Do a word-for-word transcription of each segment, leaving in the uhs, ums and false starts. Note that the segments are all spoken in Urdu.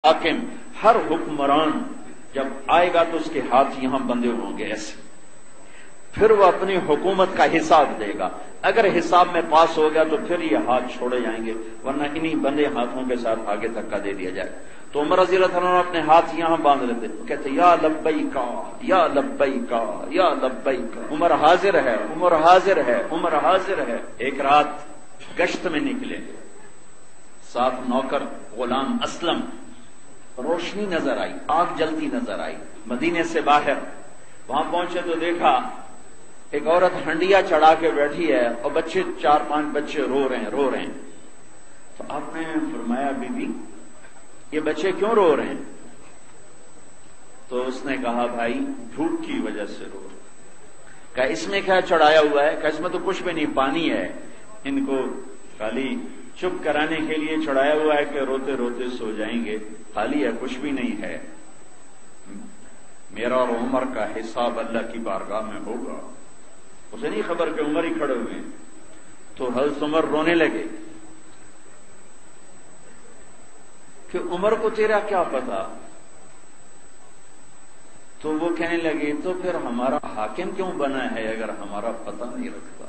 حاکم، ہر حکمران جب آئے گا تو اس کے ہاتھ یہاں بندے ہوں گے ایسے، پھر وہ اپنی حکومت کا حساب دے گا، اگر حساب میں پاس ہو گیا تو پھر یہ ہاتھ چھوڑے جائیں گے، ورنہ انہی بندے ہاتھوں کے ساتھ آگے دھکا دے دیا جائے. تو عمر رضی اللہ عنہ اپنے ہاتھ یہاں باندھ لیتے، کہتے یا لبیکا یا لبیکا یا لبیکا، عمر حاضر ہے عمر حاضر ہے عمر حاضر ہے. ایک رات گشت میں نکلے، ساتھ نوکر غلام اسلم، روشنی نظر آئی، آگ جلتی نظر آئی مدینے سے باہر. وہاں پہنچے تو دیکھا ایک عورت ہنڈیا چڑھا کے بیٹھی ہے اور بچے، چار پانچ بچے رو رہے ہیں رو رہے ہیں. تو آپ نے فرمایا بی بی یہ بچے کیوں رو رہے ہیں؟ تو اس نے کہا بھائی بھوک کی وجہ سے رو رہے. کہا اس میں کیا چڑھایا ہوا ہے؟ کہا اس میں تو کچھ بھی نہیں، پانی ہے، ان کو خالی چپ کرانے کے لیے چڑھایا ہوا ہے کہ روتے روتے سو جائیں گے، خالی ہے کچھ بھی نہیں ہے. میرا اور عمر کا حساب اللہ کی بارگاہ میں ہوگا. اسے نہیں خبر کہ عمر ہی کھڑے ہوئے ہیں. تو حضرت عمر رونے لگے کہ عمر کو تیرا کیا پتا؟ تو وہ کہنے لگے تو پھر ہمارا حاکم کیوں بنا ہے اگر ہمارا پتہ نہیں رکھتا؟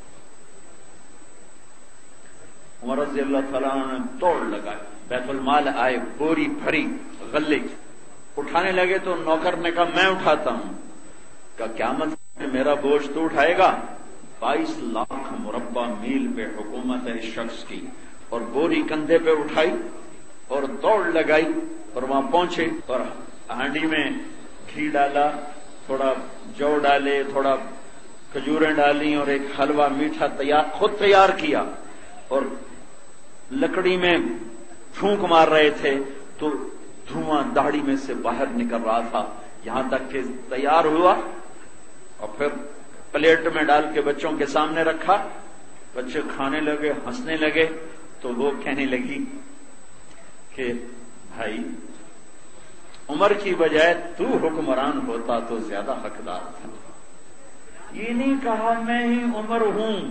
عمر رضی اللہ تعالیٰ عنہ نے توڑ لگائی، بیت المال آئے، بوری بھری غلے اٹھانے لگے تو نوکر نے کہا میں اٹھاتا ہوں. کہا کیا مطلب میرا بوجھ تو اٹھائے گا؟ بائیس لاکھ مربع میل پہ حکومت ہے اس شخص کی، اور بوری کندھے پہ اٹھائی اور دوڑ لگائی اور وہاں پہنچے اور ہانڈی میں گھی ڈالا، تھوڑا جو ڈالے، تھوڑا کھجوریں ڈالی اور ایک حلوہ میٹھا تیار خود تیار کیا، اور لکڑی میں پھونک مار رہے تھے تو دھواں داڑھی میں سے باہر نکل رہا تھا، یہاں تک کہ تیار ہوا اور پھر پلیٹ میں ڈال کے بچوں کے سامنے رکھا. بچے کھانے لگے، ہنسنے لگے. تو وہ کہنے لگی کہ بھائی عمر کی بجائے تو حکمران ہوتا تو زیادہ حقدار تھا. یہ نہیں کہا میں ہی عمر ہوں،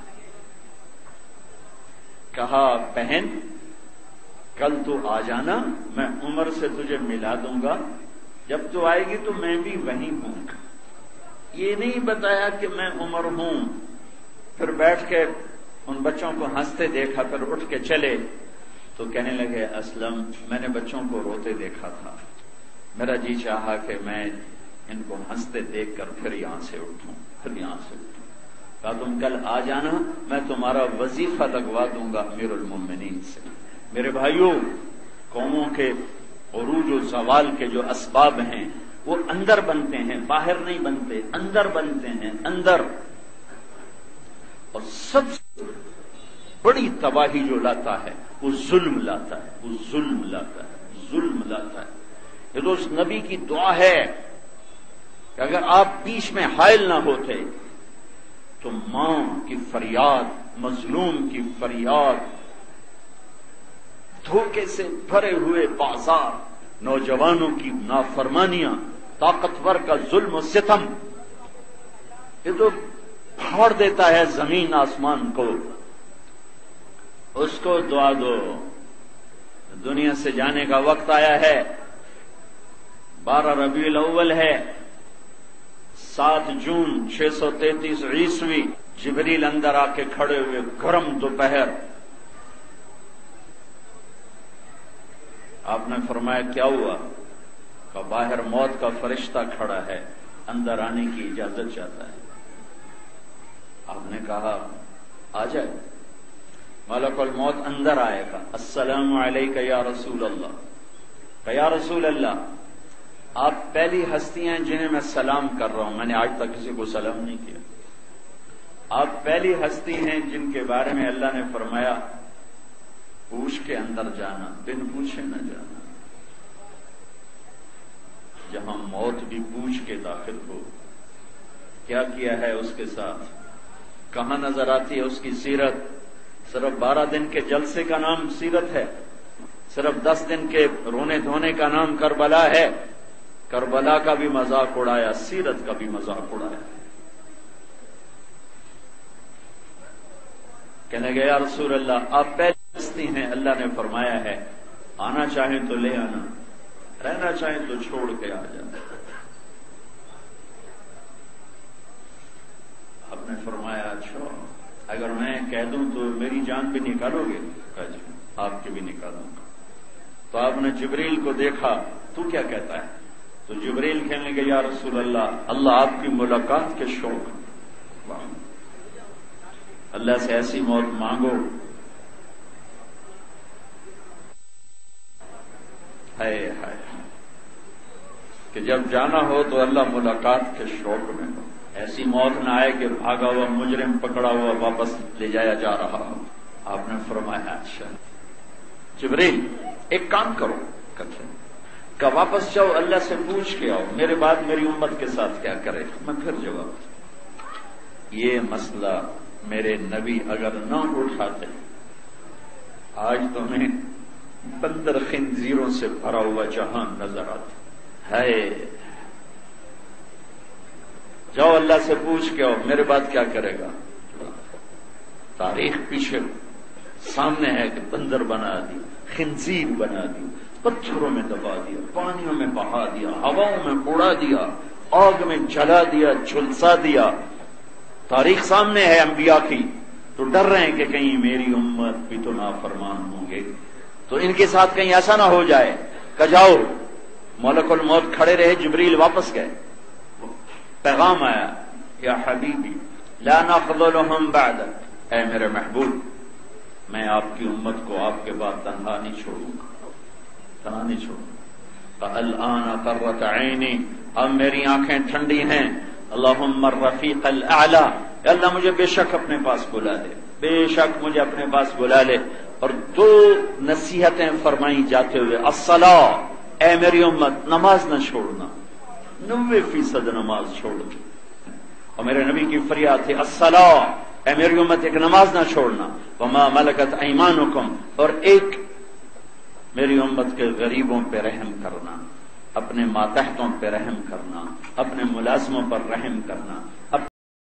کہا بہن کل تو آ جانا، میں عمر سے تجھے ملا دوں گا، جب تو آئے گی تو میں بھی وہیں ہوں. یہ نہیں بتایا کہ میں عمر ہوں. پھر بیٹھ کے ان بچوں کو ہنستے دیکھا، پھر اٹھ کے چلے. تو کہنے لگے اسلم میں نے بچوں کو روتے دیکھا تھا، میرا جی چاہا کہ میں ان کو ہنستے دیکھ کر پھر یہاں سے اٹھوں پھر یہاں سے اٹھوں. کہا تم کل آ جانا، میں تمہارا وظیفہ لگوا دوں گا امیر المومنین سے. میرے بھائیوں، قوموں کے عروج و زوال کے جو اسباب ہیں وہ اندر بنتے ہیں، باہر نہیں بنتے، اندر بنتے ہیں اندر. اور سب سے بڑی تباہی جو لاتا ہے وہ ظلم لاتا ہے وہ ظلم لاتا ہے ظلم لاتا ہے. یہ تو اس نبی کی دعا ہے کہ اگر آپ بیچ میں حائل نہ ہوتے تو ماں کی فریاد، مظلوم کی فریاد، دھوکے سے بھرے ہوئے بازار، نوجوانوں کی نافرمانیاں، طاقتور کا ظلم و ستم، یہ تو پھاڑ دیتا ہے زمین آسمان کو. اس کو دعا دو. دنیا سے جانے کا وقت آیا ہے. بارہ ربیع الاول ہے، سات جون چھ سو تینتیس عیسوی. جبریل اندر آ کے کھڑے ہوئے، گرم دوپہر. آپ نے فرمایا کیا ہوا؟ کہ باہر موت کا فرشتہ کھڑا ہے، اندر آنے کی اجازت چاہتا ہے. آپ نے کہا آ جائے. ملک الموت اندر آئے گا، السلام علیک یا رسول اللہ. کہ یا رسول اللہ آپ پہلی ہستی ہیں جنہیں میں سلام کر رہا ہوں، میں نے آج تک کسی کو سلام نہیں کیا. آپ پہلی ہستی ہیں جن کے بارے میں اللہ نے فرمایا پوچھ کے اندر جانا، بن پوچھے نہ جانا. جہاں موت بھی پوچھ کے داخل ہو. کیا کیا ہے اس کے ساتھ، کہاں نظر آتی ہے اس کی سیرت؟ صرف بارہ دن کے جلسے کا نام سیرت ہے، صرف دس دن کے رونے دھونے کا نام کربلا ہے. کربلا کا بھی مذاق اڑایا، سیرت کا بھی مذاق اڑایا. کہنے گے یا رسول اللہ آپ پہلی ہستی ہیں، اللہ نے فرمایا ہے آنا چاہیں تو لے آنا، رہنا چاہیں تو چھوڑ کے آ جانا۔ آپ نے فرمایا اچھا اگر میں کہہ دوں تو میری جان بھی نکالو گے؟ کہا جی آپ کی بھی نکالوں گا۔ تو آپ نے جبریل کو دیکھا، تو کیا کہتا ہے؟ تو جبریل کہنے لگے یا رسول اللہ، اللہ آپ کی ملاقات کے شوق، اللہ سے ایسی موت مانگو ہائے ہائے کہ جب جانا ہو تو اللہ ملاقات کے شوق میں ہو، ایسی موت نہ آئے کہ بھاگا ہوا مجرم پکڑا ہوا واپس لے جایا جا رہا ہو۔ آپ نے فرمایا اچھا جبریل ایک کام کرو، کہ واپس جاؤ اللہ سے پوچھ کے آؤ میرے بعد میری امت کے ساتھ کیا کرے۔ میں پھر جواب، یہ مسئلہ میرے نبی اگر نہ اٹھاتے آج تمہیں بندر خنزیروں سے بھرا ہوا جہان نظر آتا ہے۔ جاؤ اللہ سے پوچھ کے آؤ میرے بعد کیا کرے گا۔ تاریخ پیچھے سامنے ہے کہ بندر بنا دی، خنزیر بنا دی، پتھروں میں دبا دیا، پانیوں میں بہا دیا، ہواؤں میں اڑا دیا، آگ میں جلا دیا، جھلسا دیا۔ تاریخ سامنے ہے انبیاء کی، تو ڈر رہے ہیں کہ کہیں میری امت بھی تو نافرمان ہوں گے، تو ان کے ساتھ کہیں ایسا نہ ہو جائے کہ جاؤ ملک الموت کھڑے رہے، جبریل واپس گئے، پیغام آیا یا حبیبی لا نخذلهم بعدک، اے میرے محبوب میں آپ کی امت کو آپ کے بعد تنہا نہیں چھوڑوں گا، تنہا نہیں چھوڑوں گا۔ الآن قرۃ عینی، اب میری آنکھیں ٹھنڈی ہیں۔ اللہم الرفیق الاعلی، اللہ مجھے بے شک اپنے پاس بلا لے، بے شک مجھے اپنے پاس بلا لے۔ اور دو نصیحتیں فرمائی جاتے ہوئے، الصلاۃ، اے میری امت نماز نہ چھوڑنا، نوے فیصد نماز چھوڑ دی۔ اور میرے نبی کی فریاد تھی الصلاۃ، اے میری امت ایک نماز نہ چھوڑنا، وما ملکت ایمانکم، اور ایک میری امت کے غریبوں پہ رحم کرنا، اپنے ماتحتوں پہ رحم کرنا، اپنے ملازموں پر رحم کرنا،